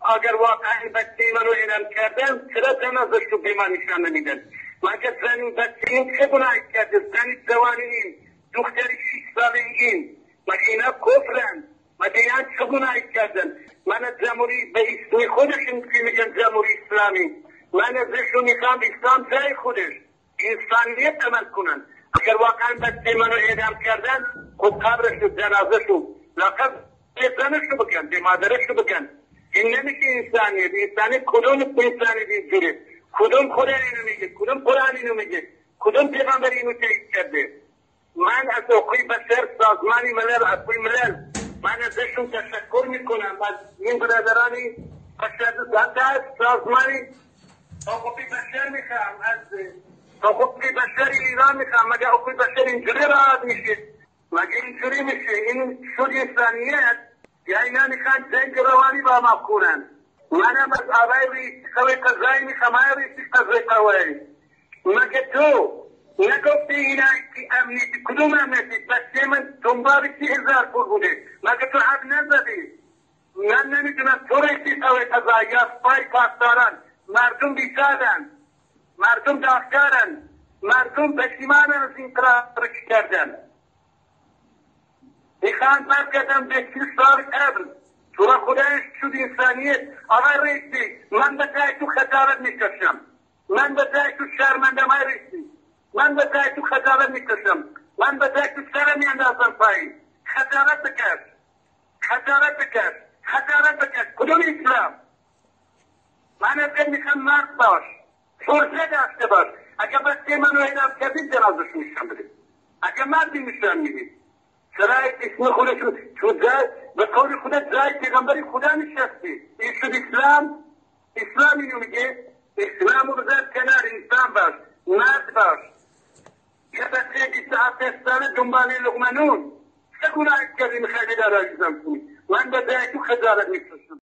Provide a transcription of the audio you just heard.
اگر واقعا بچه منو اعدام کردن چرا جنازش رو به من نشان نمیدن؟ مگه زن بچه این چه گناهی کرده؟ زن جوانی این، دختری 6 ساله این، مگه اینا کفرن؟ مگه اینا چه گناهی کردن؟ من جمهوری به اسم خودشون که میگن جمهوری اسلامی، من ازشون میخوام اسلام جای خودش انسانیت عمل کنن. اگر واقعا بچه منو اعدام کردن خود قبرش و جنازش رو لقب به زنش رو بکن، به مادرش رو بکن. این نمیشه انسانیت. انسانیت کدوم انسانیت اینجوره؟ کدوم خدا اینو میگه؟ کدوم قرآن اینو میگه؟ کدوم پیغمبر اینو تایید کرده؟ من از حقوق بشر سازمانی ملل حقوق ملل من ازشون تشکر میکنم، از این برادرانی حتی سازمانی حقوق بشر میخوام، از حقوق بشر ایران میخوام. مگه حقوق بشر اینجوری راحت میشه؟ مگه اینجوری میشه؟ این شد انسانیت یا اینا میخوان جنگ روانی با ما کنن؟ منم از آقای رئیس قوه قضایی میخوام، آقای رئیس قوه قضایی مگه تو نگفتی اینا که امنیتی؟ کدوم امنیتی؟ بچه من دنبال 30,000 پول بوده، مگه تو حق نزدی؟ من نمیدونم تو رئیس قوه قضایی یا پای پاسداران مردم بیچارن، مردم داغدارن، مردم پشیمانن از این کار کردن. میخوان برگردم به 30 سال قبل. تو را خدایش شد انسانیت. آقای رئیسی من به جای تو خجالت میکشم، من به جای تو شرمندم. آقای رئیسی من به جای تو خجالت میکشم، من به جای تو سرم میاندازم پایین. خجالت بکش، خجالت بکش، خجالت بکش. کدوم اسلام؟ من ازت میخوام مرد باش، فرصه داشته باش. اگه بچه منو اعدام کردی جنازش میشم بدید، اگه مردی میشم میدید. چرا اسم خودش تو به قول خدا جای پیغمبری خدا نشستی؟ این شد اسلام؟ اسلام اینو میگه؟ اسلام رو بذار کنار، انسان باش، مرد باش. یه بچه 27 ساله دنبال لقمه نون چه گناهی کردی میخوای دار عزیزم کنی؟ من به جای تو خجالت میکشم.